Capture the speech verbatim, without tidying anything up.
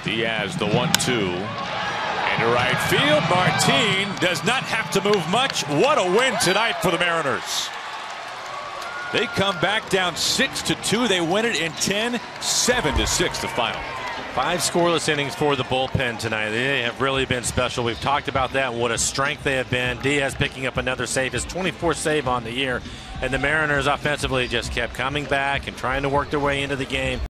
Diaz, the one two. Into right field. Martin does not have to move much. What a win tonight for the Mariners. They come back down six to two. They win it in ten, seven to six the final. Five scoreless innings for the bullpen tonight. They have really been special. We've talked about that and what a strength they have been. Diaz picking up another save, his twenty-fourth save on the year. And the Mariners offensively just kept coming back and trying to work their way into the game.